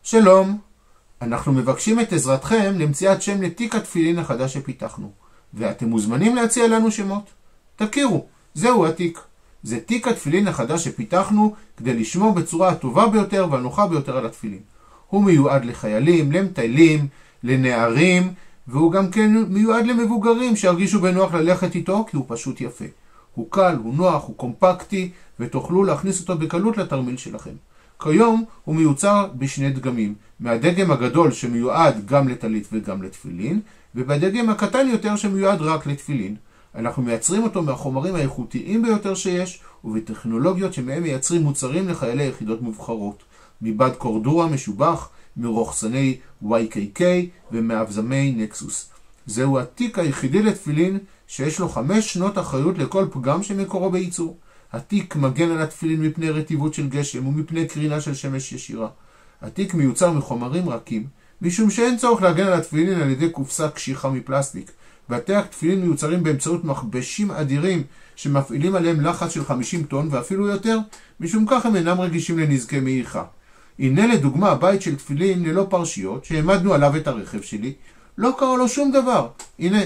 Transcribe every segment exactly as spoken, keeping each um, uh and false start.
שלום, אנחנו מבקשים את עזרתכם למציאת שם לתיק התפילין החדש שפיתחנו, ואתם מוזמנים להציע לנו שמות. תכירו, זהו התיק. זה תיק התפילין החדש שפיתחנו כדי לשמור בצורה הטובה ביותר והנוחה ביותר על התפילין. הוא מיועד לחיילים, למטיילים, לנערים, והוא גם כן מיועד למבוגרים שירגישו בנוח ללכת איתו כי הוא פשוט יפה. הוא קל, הוא נוח, הוא קומפקטי, ותוכלו להכניס אותו בקלות לתרמיל שלכם. כיום הוא מיוצר בשני דגמים, מהדגם הגדול שמיועד גם לטלית וגם לתפילין, ובדגם הקטן יותר שמיועד רק לתפילין. אנחנו מייצרים אותו מהחומרים האיכותיים ביותר שיש, ובטכנולוגיות שמהם מייצרים מוצרים לחיילי יחידות מובחרות, מבד קורדורה משובח, מרוחסני וואי קיי קיי ומאבזמי נקסוס. זהו התיק היחידי לתפילין שיש לו חמש שנות אחריות לכל פגם שמקורו בייצור. התיק מגן על התפילין מפני רטיבות של גשם ומפני קרינה של שמש ישירה. התיק מיוצר מחומרים רכים, משום שאין צורך להגן על התפילין על ידי קופסה קשיחה מפלסטיק. בתי התפילין מיוצרים באמצעות מכבשים אדירים שמפעילים עליהם לחץ של חמישים טון ואפילו יותר, משום כך הם אינם רגישים לנזקי מעיכה. הנה לדוגמה הבית של תפילין ללא פרשיות שהעמדנו עליו את הרכב שלי, לא קרה לו שום דבר. הנה,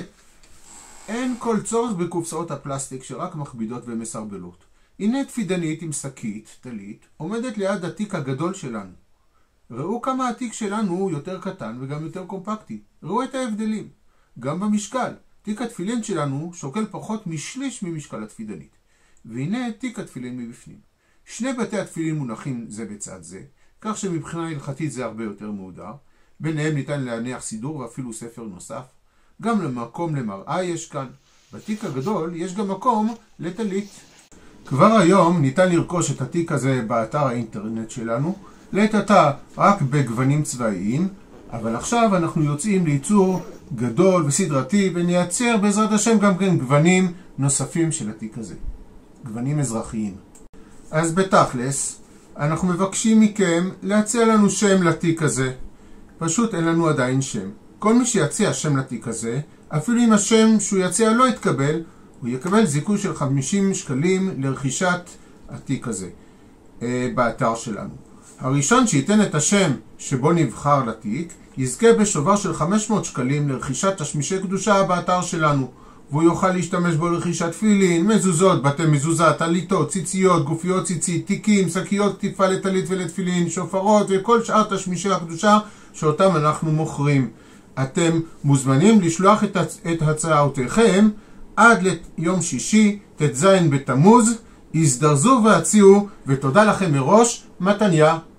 אין כל צורך בקופסאות הפלסטיק שרק מכבידות ומסרבלות. הנה תפידנית עם שקית, טלית, עומדת ליד התיק הגדול שלנו. ראו כמה התיק שלנו הוא יותר קטן וגם יותר קומפקטי. ראו את ההבדלים. גם במשקל, תיק התפילין שלנו שוקל פחות משליש ממשקל התפידנית. והנה תיק התפילין מבפנים. שני בתי התפילין מונחים זה בצד זה, כך שמבחינה הלכתית זה הרבה יותר מהודר. ביניהם ניתן להניח סידור ואפילו ספר נוסף. גם למקום למראה יש כאן. בתיק הגדול יש גם מקום לטלית. כבר היום ניתן לרכוש את התיק הזה באתר האינטרנט שלנו, לעת עתה רק בגוונים צבאיים, אבל עכשיו אנחנו יוצאים לייצור גדול וסדרתי ונייצר בעזרת השם גם כן גוונים נוספים של התיק הזה. גוונים אזרחיים. אז בתכלס, אנחנו מבקשים מכם להציע לנו שם לתיק הזה. פשוט אין לנו עדיין שם. כל מי שיציע שם לתיק הזה, אפילו אם השם שהוא יציע לא יתקבל, הוא יקבל זיכוי של חמישים שקלים לרכישת התיק הזה אה, באתר שלנו. הראשון שייתן את השם שבו נבחר לתיק, יזכה בשובר של חמש מאות שקלים לרכישת תשמישי קדושה באתר שלנו, והוא יוכל להשתמש בו לרכישת תפילין, מזוזות, בתי מזוזה, טליתות, ציציות, גופיות ציצית, תיקים, שקיות כתיפה לטלית ולתפילין, שופרות וכל שאר תשמישי הקדושה שאותם אנחנו מוכרים. אתם מוזמנים לשלוח את, את הצעותיכם עד ליום שישי, ט"ז בתמוז. הזדרזו והציעו, ותודה לכם מראש. מתניה.